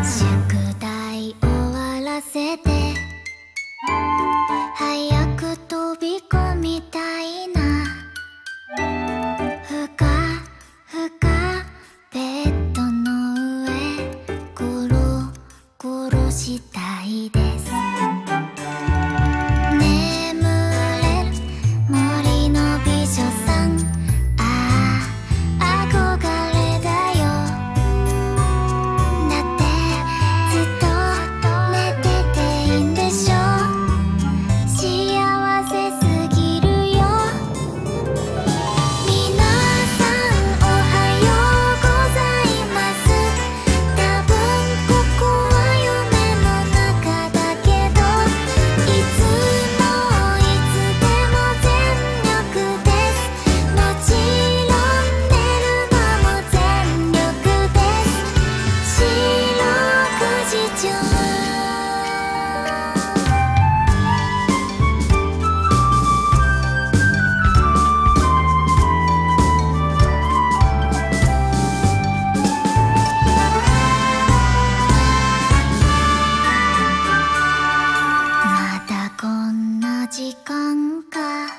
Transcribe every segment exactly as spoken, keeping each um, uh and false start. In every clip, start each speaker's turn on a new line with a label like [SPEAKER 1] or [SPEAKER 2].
[SPEAKER 1] 宿題終わらせて早く飛び込みたいな。ふかふかベッドの上ゴロゴロしたいです。眠れる森の美女さん、ああ憧れだよ。だってずっと寝てていいんでしょ。幸せすぎるよ。みなさんおはようございます。多分ここは夢の中だけど、いつもいつでも全力です。もちろん寝るのも全力です。四六時中まだこんな時間か。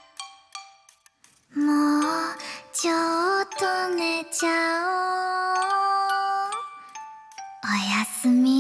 [SPEAKER 1] もうちょっと寝ちゃおう。おやすみ。